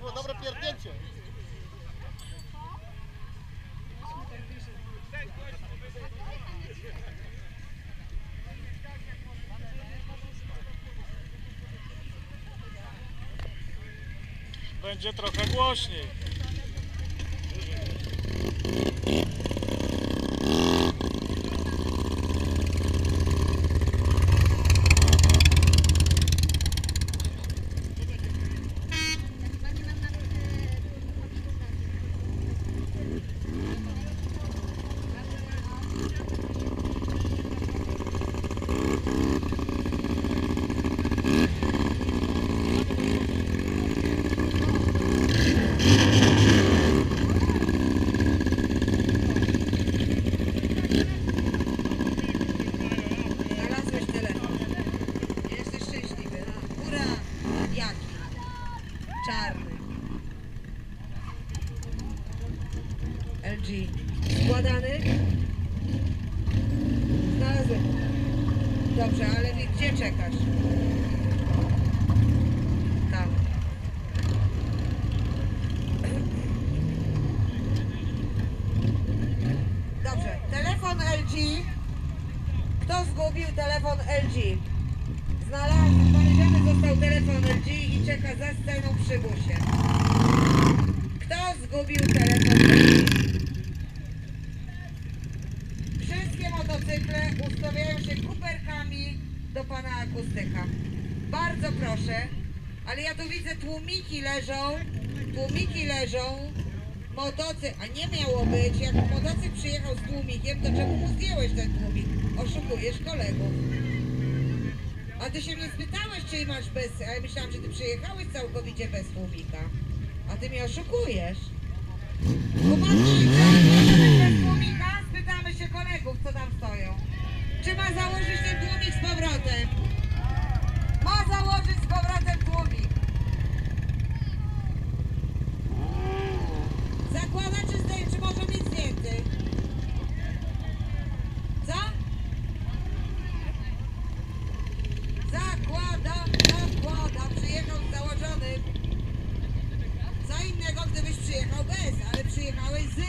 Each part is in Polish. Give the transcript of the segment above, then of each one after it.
było dobre pierdnięcie. Będzie trochę głośniej. Czarny. LG. Składany? Znalazłem. Dobrze, ale gdzie czekasz? Tam. Dobrze. Telefon LG. Kto zgubił telefon LG? Znaleziony został telefon LG i czeka za sceną przy busie. Kto zgubił telefon LG? Wszystkie motocykle ustawiają się kuperkami do pana akustyka. Bardzo proszę, ale ja tu widzę tłumiki leżą, motocykl, a nie miało być, jak motocykl przyjechał z tłumikiem, to czemu mu zdjąłeś ten tłumik? Oszukujesz kolegów. A ty się mnie spytałeś, czy masz bez... A ja myślałam, że ty przyjechałeś całkowicie bez tłumika. A ty mnie oszukujesz. Chłopaki, czy bez tłumika? Spytamy się kolegów, co tam stoją. Czy ma założyć ten tłumik z powrotem? Ma założyć z powrotem tłumik. Zakłada czy zdejmie, czy może mieć zdjęty? Co? Zakłada, przyjechał z założonym. Co innego, gdybyś przyjechał bez, ale przyjechałeś z.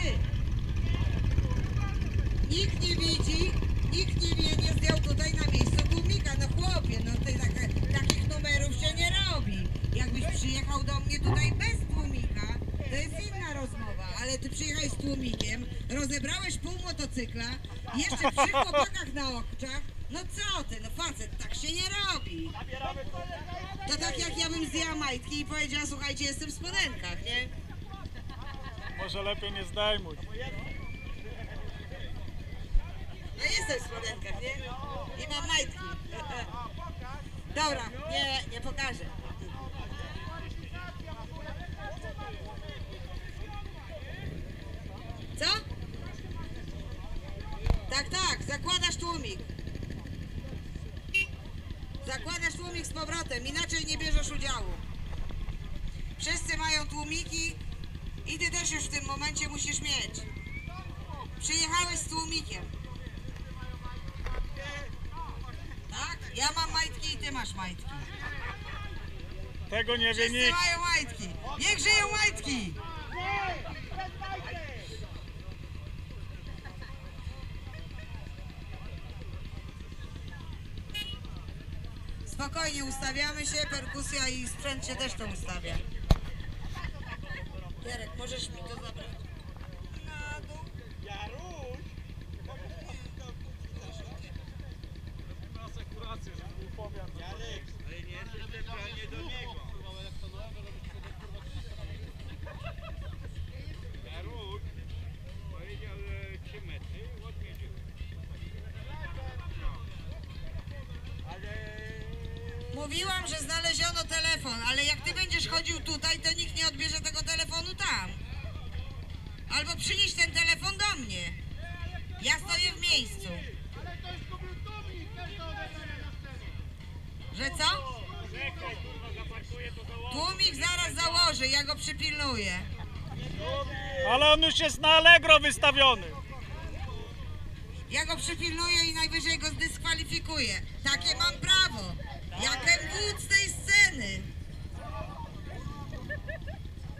Nikt nie widzi, nikt nie wie, nie zdjął tutaj na miejscu tłumika. No chłopie, no takich numerów się nie robi. Jakbyś przyjechał do mnie tutaj bez tłumika, to jest inna rozmowa, ale ty przyjechałeś z tłumikiem, rozebrałeś pół motocykla, jeszcze przy chłopakach na oczach. No co ty, no facet, tak się nie robi. To tak jak ja bym zdjęła majtki i powiedziała, słuchajcie, jestem w spodenkach, nie? Może lepiej nie zdejmuj. Ja jestem w spodenkach, nie? I mam majtki. Dobra, nie pokażę. Co? Tak, zakładasz tłumik. Zakładasz tłumik z powrotem, inaczej nie bierzesz udziału. Wszyscy mają tłumiki i ty też już w tym momencie musisz mieć. Przyjechałeś z tłumikiem. Tak? Ja mam majtki i ty masz majtki. Tego nie wie Wszyscy nikt. mają majtki. Niech żyją majtki! Spokojnie, ustawiamy się, perkusja i sprzęt się też to ustawia. Jarek, możesz mi to zabrać? Na dół. Jaruś! Asekurację, żeby był pomiar. Jarek, ale nie jesteś specjalnie do niego. Jaruś powiedział 3 metry, odmierzył. Ale... Mówiłam, że znaleziono telefon, ale jak ty będziesz chodził tutaj, to nikt nie odbierze tego telefonu tam. Albo przynieś ten telefon do mnie. Ja stoję w miejscu. Ale ktoś zgubił tłumik, też to odebrane na scenę. Że co? Tłumik zaraz założy, ja go przypilnuję. Ale on już jest na Allegro wystawiony. Ja go przypilnuję i najwyżej go zdyskwalifikuję. Takie mam prawo. Jak wódz tej sceny.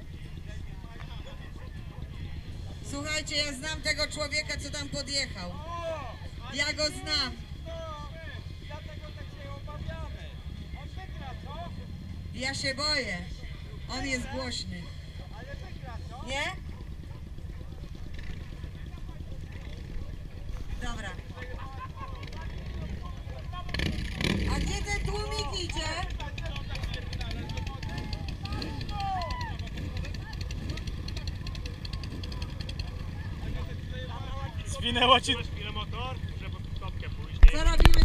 Słuchajcie, ja znam tego człowieka, co tam podjechał. Ja go znam. Dlatego tak się obawiamy. On wygra, co? Ja się boję. On jest głośny. Ale wygra, co? Nie? Dobra. A gdzie ten tłumik idzie? Zwinęła ci